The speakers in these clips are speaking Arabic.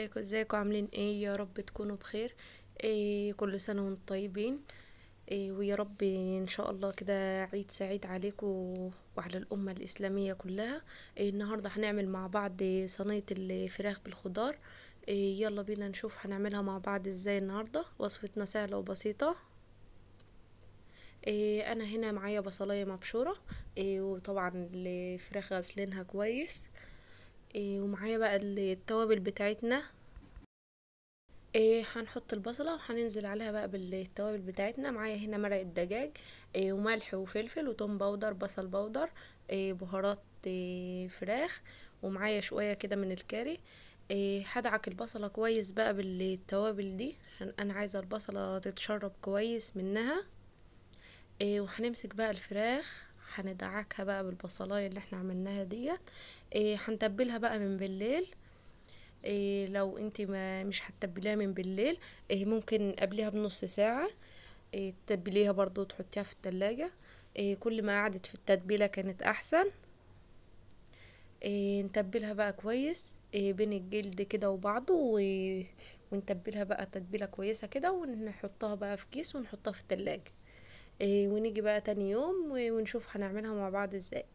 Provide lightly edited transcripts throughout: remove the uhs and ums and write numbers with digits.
ازيكم عاملين ايه؟ يا رب تكونوا بخير. كل سنة وانتم طيبين. ويا رب ان شاء الله كده عيد سعيد عليكم وعلى الأمة الإسلامية كلها. النهاردة هنعمل مع بعض صينية الفراخ بالخضار. يلا بينا نشوف هنعملها مع بعض ازاي. النهاردة وصفتنا سهلة وبسيطة. انا هنا معايا بصلاية مبشورة. وطبعا الفراخ غسلينها كويس. ومعايا بقى التوابل بتاعتنا. هنحط البصلة وهننزل عليها بقى بالتوابل بتاعتنا. معايا هنا مرق الدجاج، وملح وفلفل وتوم باودر بصل باودر، بهارات، فراخ، ومعايا شوية كده من الكاري. هدعك البصلة كويس بقى بالتوابل دي عشان انا عايزة البصلة تتشرب كويس منها. وهنمسك بقى الفراخ هندعكها بقى بالبصلاية اللي احنا عملناها ديت. هنتبلها بقى من بالليل. لو انت ما مش هتتبليها من بالليل، ممكن قبلها بنص ساعة. تتبليها برضو تحطيها في التلاجة. كل ما قعدت في التتبيلة كانت احسن. نتبلها بقى كويس بين الجلد كده وبعضه ونتبلها بقى تتبيلة كويسة كده ونحطها بقى في كيس ونحطها في التلاجة. ونيجي بقى تاني يوم ونشوف هنعملها مع بعض ازاي.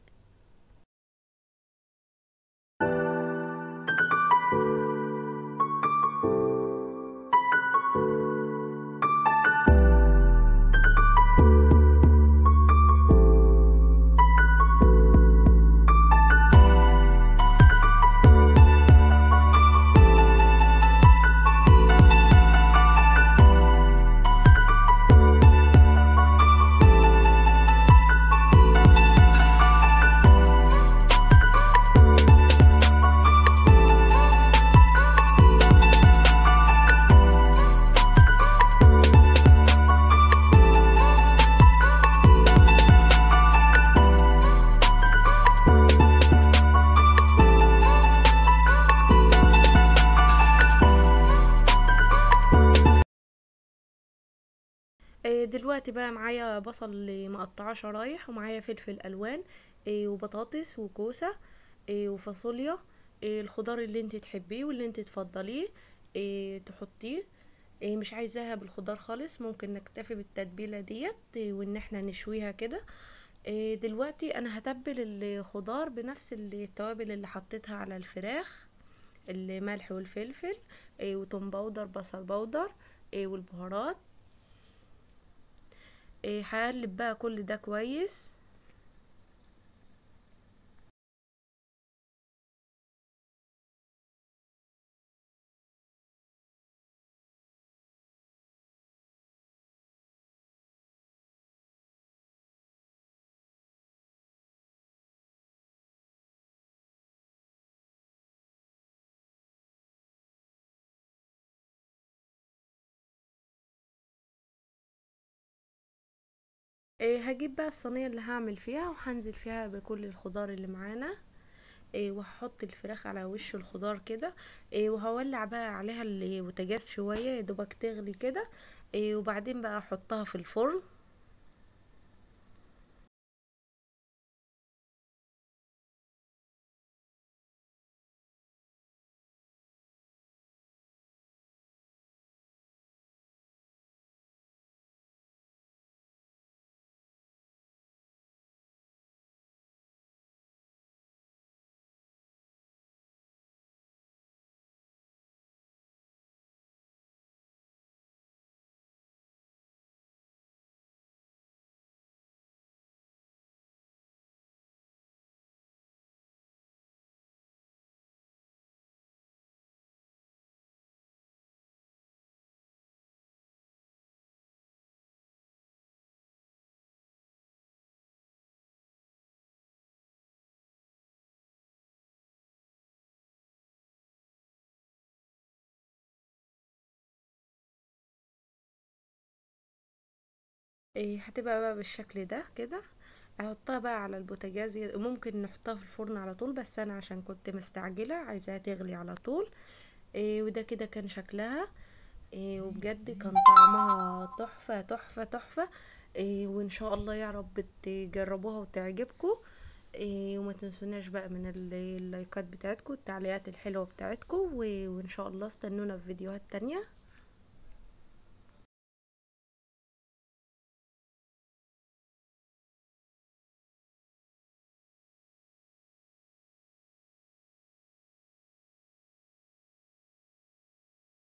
دلوقتي بقى معايا بصل مقطعه شرايح، ومعايا فلفل الوان، وبطاطس وكوسه، وفاصوليا. الخضار اللي انت تحبيه واللي انت تفضليه تحطيه. مش عايزاها بالخضار خالص، ممكن نكتفي بالتتبيله ديت وان احنا نشويها كده. دلوقتي انا هتبل الخضار بنفس التوابل اللي حطيتها على الفراخ. الملح والفلفل، وتوم باودر بصل باودر، والبهارات. هقلب بقى كل ده كويس. هجيب بقى الصينية اللي هعمل فيها وهنزل فيها بكل الخضار اللي معانا. وهحط الفراخ على وش الخضار كده. وهولع بقى عليها البوتاجاز شوية يا دوبك تغلي كده. وبعدين بقى احطها في الفرن. هتبقى بقى بالشكل ده كده. احطها بقى على البوتاجاز، ممكن نحطها في الفرن على طول، بس انا عشان كنت مستعجلة عايزاها تغلي على طول. وده كده كان شكلها. وبجد كان طعمها تحفة تحفة تحفة. وان شاء الله يا رب تجربوها وتعجبكم. وما تنسوناش بقى من اللايكات بتاعتكم، التعليقات الحلوة بتاعتكم، وان شاء الله استنونا في فيديوهات تانية.